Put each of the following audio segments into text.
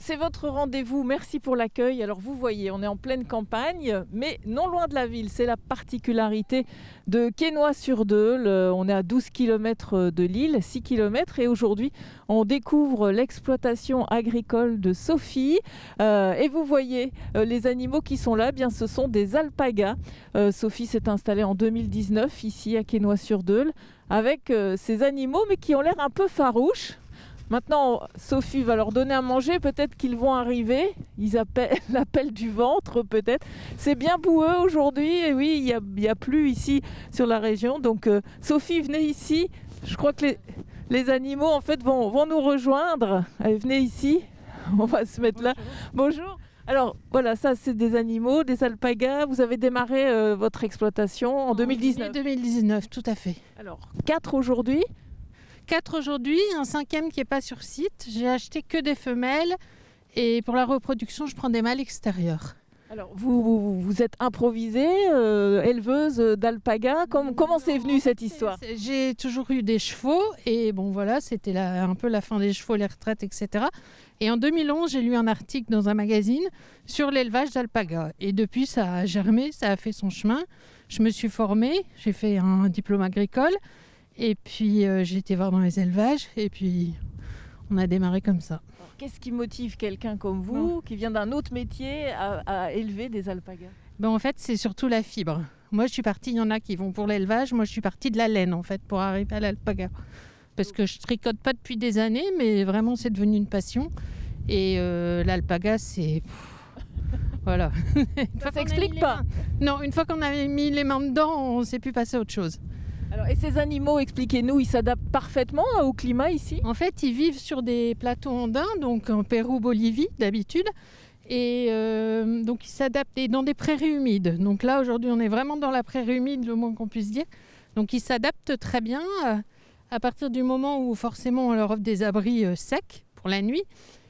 c'est votre rendez-vous. Merci pour l'accueil. Alors vous voyez, on est en pleine campagne, mais non loin de la ville. C'est la particularité de Quesnoy-sur-Deûle. On est à 12 km de Lille, 6 km. Et aujourd'hui, on découvre l'exploitation agricole de Sophie. Et vous voyez, les animaux qui sont là, eh bien, ce sont des alpagas. Sophie s'est installée en 2019 ici à Quesnoy-sur-Deûle avec ces animaux, mais qui ont l'air un peu farouches. Maintenant, Sophie va leur donner à manger, peut-être qu'ils vont arriver. Ils appellent l'appel du ventre, peut-être. C'est bien boueux aujourd'hui, et oui, il y a plu ici sur la région. Donc, Sophie, venez ici. Je crois que les animaux, en fait, vont nous rejoindre. Allez, venez ici. On va se mettre là. Bonjour. Alors, voilà, ça, c'est des animaux, des alpagas. Vous avez démarré votre exploitation en 2019. 2019, tout à fait. Alors, 4 aujourd'hui. 4 aujourd'hui, un 5e qui n'est pas sur site. J'ai acheté que des femelles et pour la reproduction, je prends des mâles extérieurs. Alors, vous êtes improvisée, éleveuse d'alpagas. Comment c'est venu cette histoire ? J'ai toujours eu des chevaux et bon voilà, c'était un peu la fin des chevaux, les retraites, etc. Et en 2011, j'ai lu un article dans un magazine sur l'élevage d'alpagas. Et depuis, ça a germé, ça a fait son chemin. Je me suis formée, j'ai fait un diplôme agricole. Et puis j'ai été voir dans les élevages et puis on a démarré comme ça. Alors, qu'est-ce qui motive quelqu'un comme vous, qui vient d'un autre métier, à élever des alpagas ? En fait, c'est surtout la fibre. Moi, je suis partie, il y en a qui vont pour l'élevage. Moi, je suis partie de la laine, en fait, pour arriver à l'alpaga. Parce que je tricote pas depuis des années, mais vraiment, c'est devenu une passion. Et l'alpaga, c'est... Voilà. Ça s'explique pas. Non, une fois qu'on a mis les mains dedans, on ne sait plus passer à autre chose. Alors, et ces animaux, expliquez-nous, ils s'adaptent parfaitement au climat ici ? En fait, ils vivent sur des plateaux andins, donc en Pérou, Bolivie d'habitude. Et donc, ils s'adaptent dans des prairies humides. Donc là, aujourd'hui, on est vraiment dans la prairie humide, le moins qu'on puisse dire. Donc, ils s'adaptent très bien à partir du moment où, forcément, on leur offre des abris secs pour la nuit.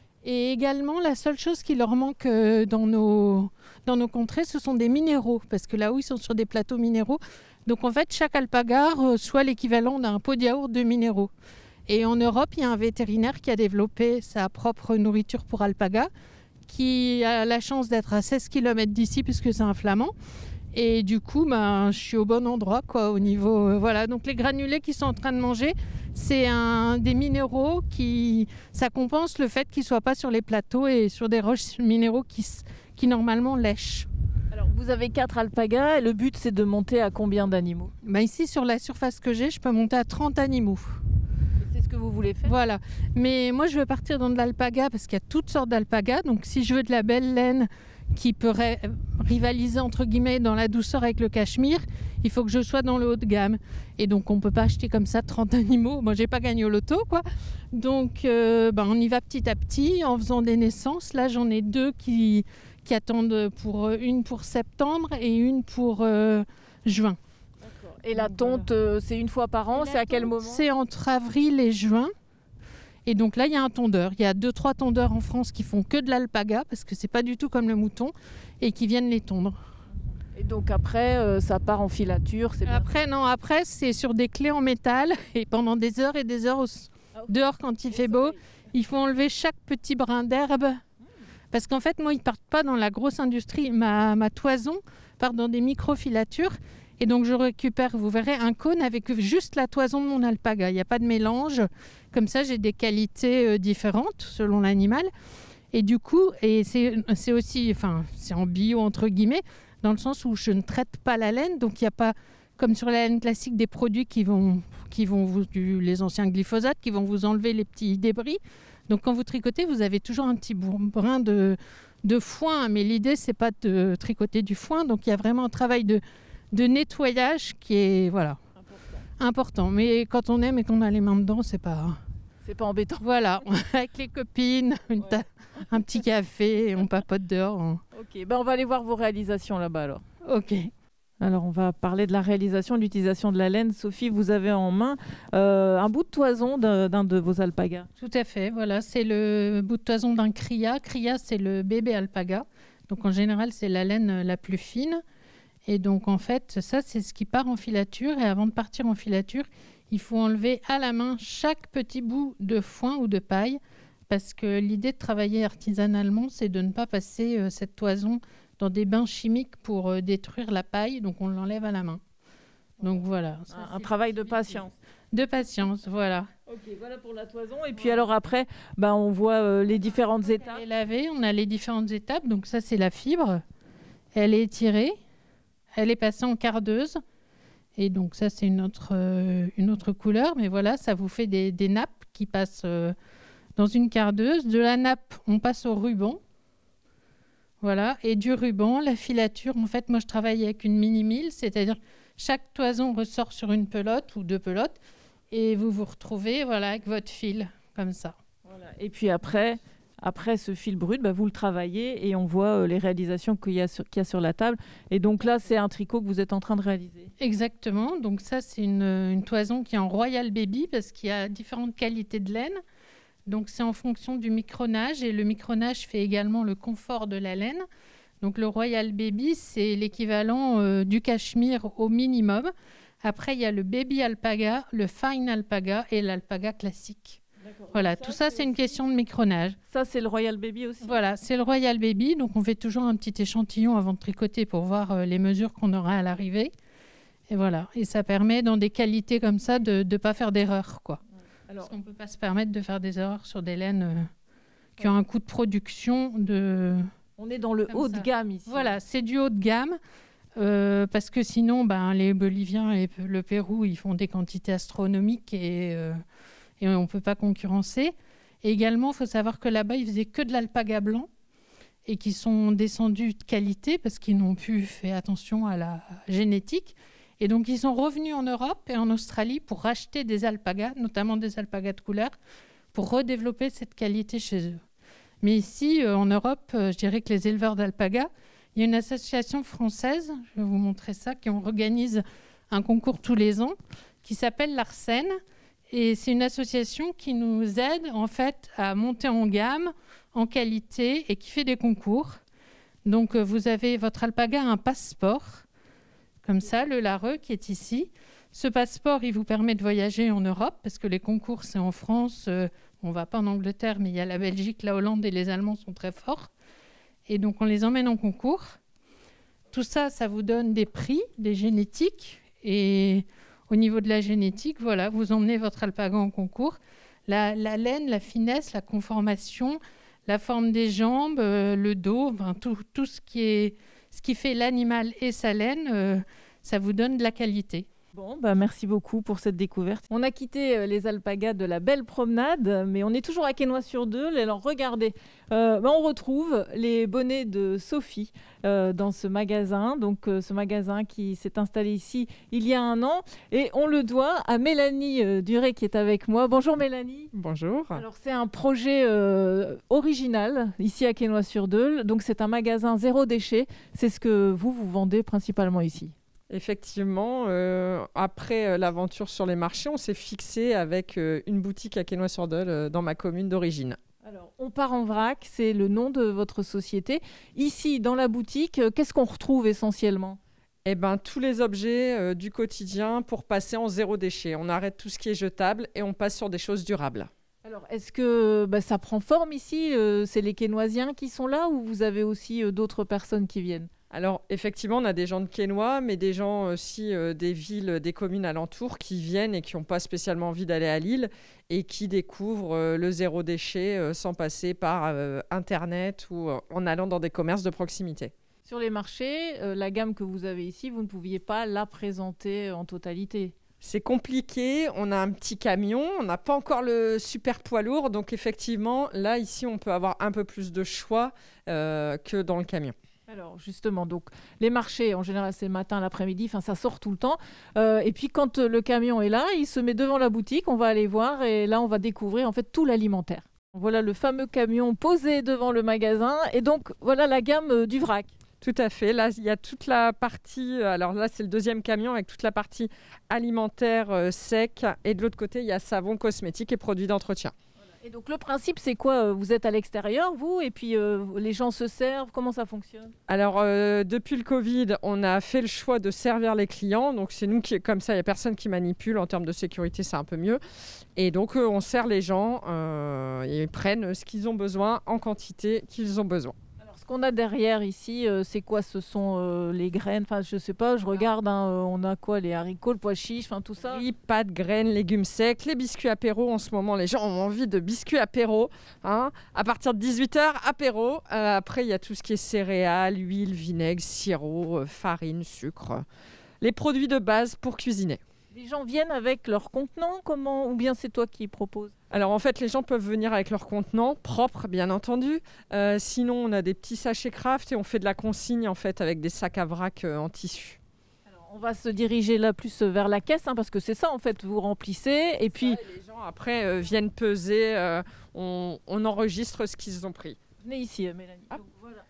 Et également, la seule chose qui leur manque dans nos contrées, ce sont des minéraux. Parce que là où ils sont sur des plateaux minéraux, donc en fait, chaque alpaga reçoit l'équivalent d'un pot de yaourt de minéraux. Et en Europe, il y a un vétérinaire qui a développé sa propre nourriture pour alpaga, qui a la chance d'être à 16 km d'ici puisque c'est un flamand. Et du coup, je suis au bon endroit, quoi, au niveau... voilà, donc les granulés qu'ils sont en train de manger, c'est des minéraux ça compense le fait qu'ils ne soient pas sur les plateaux et sur des roches minéraux qui normalement lèchent. Alors, vous avez 4 alpagas et le but, c'est de monter à combien d'animaux ? Ici, sur la surface que j'ai, je peux monter à 30 animaux. Et c'est ce que vous voulez faire ? Voilà. Mais moi, je veux partir dans de l'alpaga parce qu'il y a toutes sortes d'alpagas. Donc, si je veux de la belle laine qui peut rivaliser, entre guillemets, dans la douceur avec le cachemire, il faut que je sois dans le haut de gamme. Et donc, on ne peut pas acheter comme ça 30 animaux. Moi, je n'ai pas gagné au loto, quoi. Donc, on y va petit à petit en faisant des naissances. Là, j'en ai 2 qui attendent une pour septembre et une pour juin. D'accord. Et la tonte, c'est une fois par an, c'est à quel moment ? C'est entre avril et juin. Et donc là, il y a un tondeur. Il y a 2-3 tondeurs en France qui font que de l'alpaga, parce que c'est pas du tout comme le mouton, et qui viennent les tondre. Et donc après, ça part en filature, c'est bien. Après, c'est sur des clés en métal, et pendant des heures et des heures dehors quand il fait beau, il faut enlever chaque petit brin d'herbe. Parce qu'en fait, moi, ils ne partent pas dans la grosse industrie. Ma toison part dans des micro-filatures. Et donc, je récupère, vous verrez, un cône avec juste la toison de mon alpaga. Il n'y a pas de mélange. Comme ça, j'ai des qualités différentes selon l'animal. Et du coup, c'est aussi, c'est en bio, entre guillemets, dans le sens où je ne traite pas la laine. Donc, il n'y a pas, comme sur la laine classique, des produits les anciens glyphosates, qui vont vous enlever les petits débris. Donc, quand vous tricotez, vous avez toujours un petit brin de foin. Mais l'idée, c'est pas de tricoter du foin. Donc, il y a vraiment un travail de nettoyage qui est important. Mais quand on aime et qu'on a les mains dedans, c'est pas embêtant. Voilà, avec les copines, un petit café, on papote dehors. Ok, on va aller voir vos réalisations là-bas alors. Ok. Alors, on va parler de la réalisation, de l'utilisation de la laine. Sophie, vous avez en main un bout de toison d'un de vos alpagas. Tout à fait, voilà, c'est le bout de toison d'un cria. Cria, c'est le bébé alpaga. Donc, en général, c'est la laine la plus fine. Et donc, en fait, ça, c'est ce qui part en filature. Et avant de partir en filature, il faut enlever à la main chaque petit bout de foin ou de paille parce que l'idée de travailler artisanalement, c'est de ne pas passer cette toison dans des bains chimiques pour détruire la paille, donc on l'enlève à la main. Donc voilà. Un travail de patience. De patience, voilà. Ok, voilà pour la toison. Et puis alors après, on voit les différentes étapes. Elle est lavée, on a les différentes étapes. Donc ça, c'est la fibre. Elle est étirée. Elle est passée en cardeuse. Et donc ça, c'est une autre couleur. Mais voilà, ça vous fait des nappes qui passent dans une cardeuse. De la nappe, on passe au ruban. Voilà. Et du ruban, la filature. En fait, moi, je travaille avec une mini-mille. C'est-à-dire chaque toison ressort sur une pelote ou 2 pelotes. Et vous vous retrouvez avec votre fil, comme ça. Voilà. Et puis après ce fil brut, vous le travaillez et on voit les réalisations qu'il y a sur la table. Et donc là, c'est un tricot que vous êtes en train de réaliser. Exactement. Donc ça, c'est une toison qui est en Royal Baby parce qu'il y a différentes qualités de laine. Donc c'est en fonction du micronage et le micronage fait également le confort de la laine. Donc le Royal Baby, c'est l'équivalent du cachemire au minimum. Après, il y a le Baby Alpaga, le Fine Alpaga et l'Alpaga classique. Voilà, tout ça, c'est une question de micronage. Ça, c'est le Royal Baby aussi. Voilà, c'est le Royal Baby. Donc, on fait toujours un petit échantillon avant de tricoter pour voir les mesures qu'on aura à l'arrivée. Et voilà, et ça permet, dans des qualités comme ça, de ne pas faire d'erreurs, quoi. Alors, parce qu'on ne peut pas se permettre de faire des erreurs sur des laines qui ont un coût de production de... On est dans le haut de gamme ici. Voilà, c'est du haut de gamme. Parce que sinon, les Boliviens et le Pérou, ils font des quantités astronomiques et on ne peut pas concurrencer. Et également, il faut savoir que là-bas, ils faisaient que de l'alpaga blanc et qui sont descendus de qualité parce qu'ils n'ont plus fait attention à la génétique. Et donc, ils sont revenus en Europe et en Australie pour racheter des alpagas, notamment des alpagas de couleur, pour redévelopper cette qualité chez eux. Mais ici, en Europe, je dirais que les éleveurs d'alpagas, il y a une association française, je vais vous montrer ça, qui organise un concours tous les ans, qui s'appelle l'Arsène. Et c'est une association qui nous aide en fait à monter en gamme, en qualité et qui fait des concours. Donc vous avez votre alpaga un passeport, comme ça, le Lareux qui est ici. Ce passeport, il vous permet de voyager en Europe parce que les concours, c'est en France. On ne va pas en Angleterre, mais il y a la Belgique, la Hollande et les Allemands sont très forts. Et donc, on les emmène en concours. Tout ça, ça vous donne des prix, des génétiques. Et au niveau de la génétique, voilà, vous emmenez votre alpaga en concours. La laine, la finesse, la conformation, la forme des jambes, le dos, tout ce qui fait l'animal et sa laine, ça vous donne de la qualité. Bon, merci beaucoup pour cette découverte. On a quitté les alpagas de la belle promenade, mais on est toujours à Quesnoy-sur-Deûle. Et alors, regardez, on retrouve les bonnets de Sophie dans ce magasin. Donc, ce magasin qui s'est installé ici il y a 1 an. Et on le doit à Mélanie Duré qui est avec moi. Bonjour Mélanie. Bonjour. Alors, c'est un projet original ici à Quesnoy-sur-Deûle. Donc, c'est un magasin zéro déchet. C'est ce que vous vendez principalement ici. Effectivement, après l'aventure sur les marchés, on s'est fixé avec une boutique à Quesnoy-sur-Deûle dans ma commune d'origine. Alors, on part en vrac, c'est le nom de votre société. Ici, dans la boutique, qu'est-ce qu'on retrouve essentiellement ? Tous les objets du quotidien pour passer en zéro déchet. On arrête tout ce qui est jetable et on passe sur des choses durables. Alors, est-ce que ça prend forme ici ? C'est les Quesnoysiens qui sont là ou vous avez aussi d'autres personnes qui viennent ? Alors, effectivement, on a des gens de Quesnoy, mais des gens aussi des villes, des communes alentours qui viennent et qui n'ont pas spécialement envie d'aller à Lille et qui découvrent le zéro déchet sans passer par Internet ou en allant dans des commerces de proximité. Sur les marchés, la gamme que vous avez ici, vous ne pouviez pas la présenter en totalité. C'est compliqué, on a un petit camion, on n'a pas encore le super poids lourd, donc effectivement, là, ici, on peut avoir un peu plus de choix que dans le camion. Alors justement, donc les marchés, en général, c'est le matin, l'après-midi, ça sort tout le temps. Et puis quand le camion est là, il se met devant la boutique, on va aller voir et là, on va découvrir en fait tout l'alimentaire. Voilà le fameux camion posé devant le magasin et donc voilà la gamme du vrac. Tout à fait. Là, il y a toute la partie... Alors là, c'est le 2e camion avec toute la partie alimentaire sec. Et de l'autre côté, il y a savon, cosmétiques et produits d'entretien. Et donc le principe, c'est quoi? Vous êtes à l'extérieur, vous, et puis les gens se servent. Comment ça fonctionne? Alors, depuis le Covid, on a fait le choix de servir les clients. Donc, c'est nous qui, comme ça, il n'y a personne qui manipule. En termes de sécurité, c'est un peu mieux. Et donc, on sert les gens. Ils prennent ce qu'ils ont besoin en quantité qu'ils ont besoin. Alors, ce qu'on a derrière ici, c'est quoi? Ce sont les graines. Enfin, je sais pas, je regarde. On a quoi? Les haricots, le pois chiche, enfin tout ça. Riz, pâtes, graines, légumes secs, les biscuits apéro. En ce moment, les gens ont envie de biscuits apéro. Hein. À partir de 18h, apéro. Après, il y a tout ce qui est céréales, huile, vinaigre, sirop, farine, sucre. Les produits de base pour cuisiner. Les gens viennent avec leur contenant, comment? Ou bien c'est toi qui proposes? Alors en fait, les gens peuvent venir avec leur contenant propre, bien entendu. Sinon, on a des petits sachets craft et on fait de la consigne en fait avec des sacs à vrac en tissu. Alors, on va se diriger là plus vers la caisse, parce que c'est ça en fait, vous remplissez et puis Les gens après viennent peser, on enregistre ce qu'ils ont pris. venez ici, Mélanie. Donc, voilà.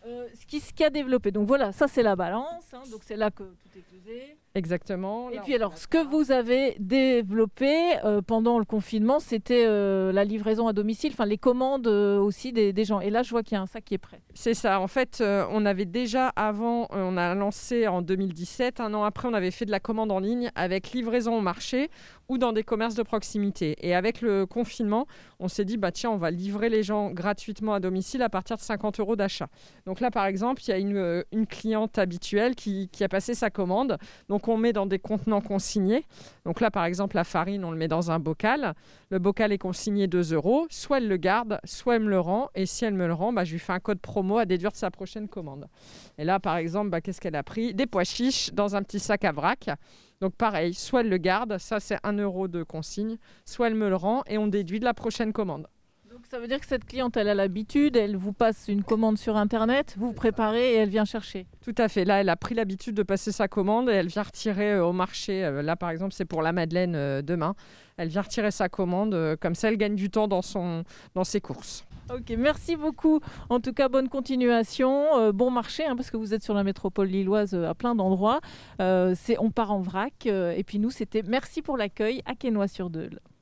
Ce qui a développé. Donc voilà, ça c'est la balance, donc c'est là que tout est pesé. Exactement. Et Là, puis on alors, a ce ça. que vous avez développé pendant le confinement, c'était la livraison à domicile, enfin les commandes aussi des gens. Et là, je vois qu'il y a un sac qui est prêt. C'est ça. En fait, on avait déjà avant, on a lancé en 2017. Un an après, on avait fait de la commande en ligne avec livraison au marché ou dans des commerces de proximité. Et avec le confinement, on s'est dit, tiens, on va livrer les gens gratuitement à domicile à partir de 50 € d'achat. Donc là, par exemple, il y a une cliente habituelle qui a passé sa commande. Donc on met dans des contenants consignés. Donc là, par exemple, la farine, on le met dans un bocal. Le bocal est consigné 2 €. Soit elle le garde, soit elle me le rend. Et si elle me le rend, je lui fais un code promo à déduire de sa prochaine commande. Et là, par exemple, qu'est-ce qu'elle a pris? Des pois chiches dans un petit sac à vrac. Donc pareil, soit elle le garde, ça c'est 1 € de consigne, soit elle me le rend et on déduit de la prochaine commande. Donc ça veut dire que cette cliente, elle a l'habitude, elle vous passe une commande sur Internet, vous préparez et elle vient chercher. Tout à fait. Là, elle a pris l'habitude de passer sa commande et elle vient retirer au marché. Là, par exemple, c'est pour la Madeleine demain. Elle vient retirer sa commande. Comme ça, elle gagne du temps dans ses courses. Ok, merci beaucoup. En tout cas, bonne continuation, bon marché, parce que vous êtes sur la métropole lilloise à plein d'endroits. On part en vrac. Et puis nous, c'était merci pour l'accueil à Quesnoy-sur-Deûle.